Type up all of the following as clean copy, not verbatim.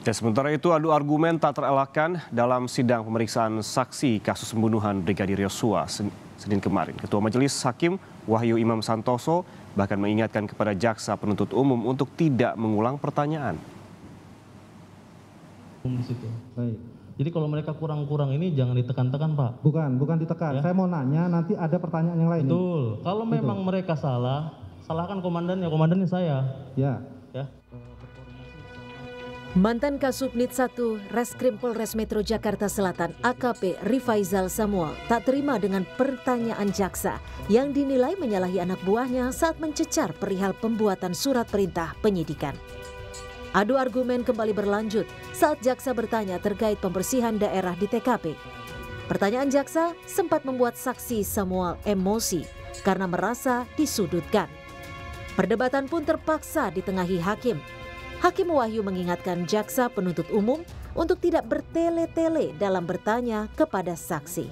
Dan sementara itu adu argumen tak terelakkan dalam sidang pemeriksaan saksi kasus pembunuhan Brigadir Yosua Senin kemarin. Ketua Majelis Hakim Wahyu Imam Santoso bahkan mengingatkan kepada jaksa penuntut umum untuk tidak mengulang pertanyaan. Baik. Jadi kalau mereka kurang-kurang ini jangan ditekan-tekan, Pak. Bukan ditekan. Ya? Saya mau nanya, nanti ada pertanyaan yang lain. Betul. Kalau memang mereka salah, salahkan komandannya saya. Ya. Mantan Kasubnit 1 Reskrim Polres Metro Jakarta Selatan AKP Rifaizal Samuel tak terima dengan pertanyaan jaksa yang dinilai menyalahi anak buahnya saat mencecar perihal pembuatan surat perintah penyidikan. Adu argumen kembali berlanjut saat jaksa bertanya terkait pembersihan daerah di TKP. Pertanyaan jaksa sempat membuat saksi Samuel emosi karena merasa disudutkan. Perdebatan pun terpaksa ditengahi hakim. Hakim Wahyu mengingatkan jaksa penuntut umum untuk tidak bertele-tele dalam bertanya kepada saksi.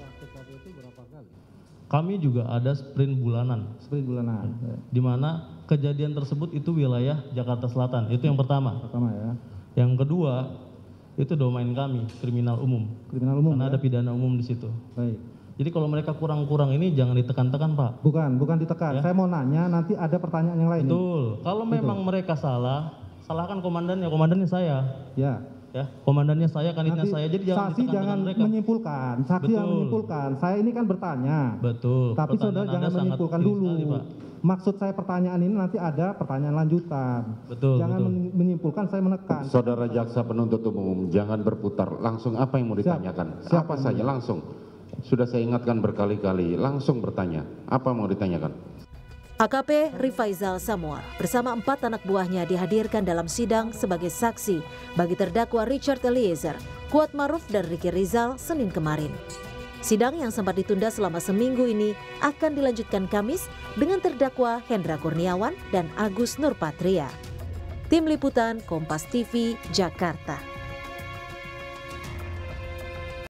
Kami juga ada sprint bulanan. Di mana kejadian tersebut itu wilayah Jakarta Selatan. Itu yang pertama. Ya. Yang kedua, itu domain kami, kriminal umum. Karena ada pidana umum di situ. Baik. Jadi kalau mereka kurang-kurang ini jangan ditekan-tekan, Pak. Bukan ditekan. Ya? Saya mau nanya, nanti ada pertanyaan yang lain. Betul. Kalau memang mereka salah, salahkan komandannya saya. Ya. Komandannya saya, kanitnya saya. Jadi jangan saksi jangan menyimpulkan. Saksi yang menyimpulkan. Saya ini kan bertanya. Betul. Tapi saudara jangan menyimpulkan dulu. Sekali, maksud saya pertanyaan ini nanti ada pertanyaan lanjutan. Jangan menyimpulkan, saya menekan. Saudara jaksa penuntut umum jangan berputar. Langsung apa yang mau ditanyakan? Apa saja langsung. Sudah saya ingatkan berkali-kali. Langsung bertanya. Apa mau ditanyakan? AKP Rifaizal Samuel bersama 4 anak buahnya dihadirkan dalam sidang sebagai saksi bagi terdakwa Richard Eliezer, Kuat Maruf dan Ricky Rizal Senin kemarin. Sidang yang sempat ditunda selama seminggu ini akan dilanjutkan Kamis dengan terdakwa Hendra Kurniawan dan Agus Nurpatria. Tim Liputan Kompas TV, Jakarta.